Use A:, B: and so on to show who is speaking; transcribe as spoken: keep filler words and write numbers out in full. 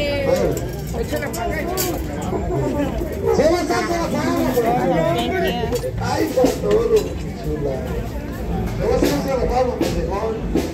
A: Se va a estar por la palma. Ay, por todo. Chula. Le voy a hacer un salvado, pendejón.